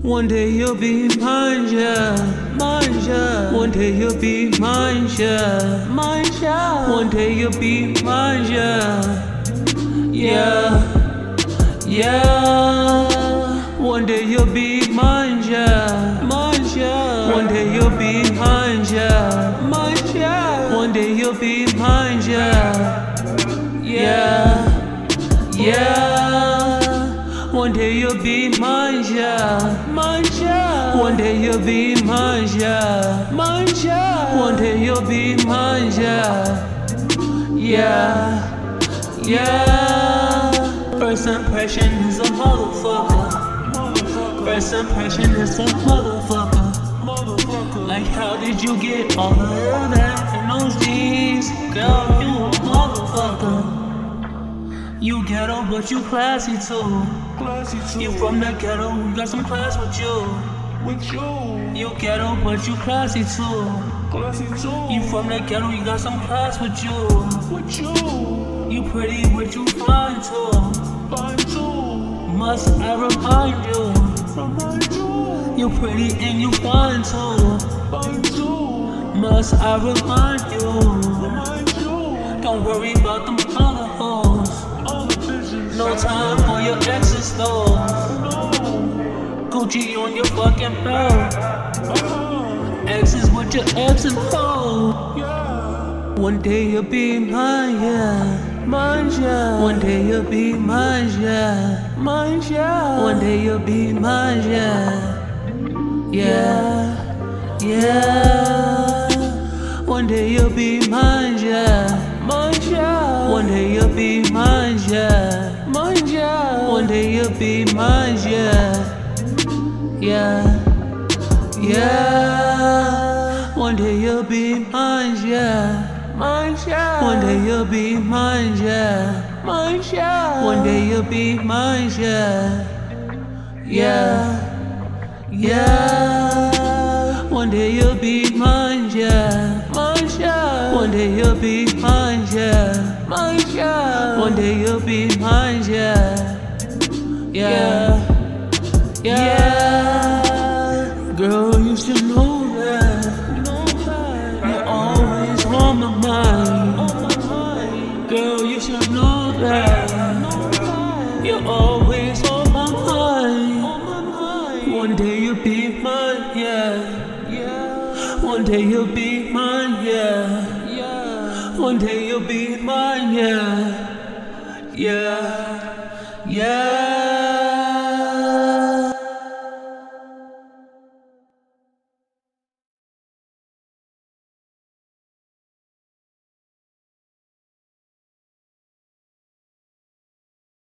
One day you'll be mine, yeah, mine, yeah. One day you'll be mine, yeah, mine, yeah. One day you'll be mine, yeah, yeah, yeah. One day you'll be mine, yeah, mine, yeah. One day you'll be mine, yeah, mine, yeah. One day you'll be mine, yeah, yeah, yeah. One day you'll be mine, yeah, mine, yeah. One day you'll be mine, yeah, mine, yeah. One day you'll be mine, yeah, yeah, yeah. First impression is a motherfucker. First impression is a motherfucker. Like how did you get all of that in those jeans? Girl, you a motherfucker. You ghetto, but you classy too. You from the ghetto, you got some class with you. You ghetto, but you classy too. You from the ghetto, you got some class with you. You pretty, but you fine too. Must I remind you? You pretty and you fine too. Must I remind you? Don't worry about them other hoes. No time for your exes though. Gucci on your fucking belt. Exes with your exes though. One day you'll be mine, yeah, mine, yeah. One day you'll be mine, yeah, mine, yeah. One day you'll be mine, yeah, yeah, yeah. One day you'll be mine, yeah, mine, yeah. One day you'll be mine, yeah, mine, yeah. One day you'll be mine, yeah, yeah, yeah. One day you'll be mine, yeah, mine, yeah. One day you'll be mine, yeah, mine, yeah. One day you'll be mine, yeah, yeah, yeah. One day you'll be mine, yeah, mine, yeah. One day you'll be mine, yeah, mine, yeah. One day you'll be mine, yeah, yeah, yeah. Girl, you should know that. You're always on my mind. Girl, you should know that. You're always on my mind. One day you'll be mine, yeah. One day you'll be mine, yeah. One day you'll be mine, yeah. Yeah, yeah.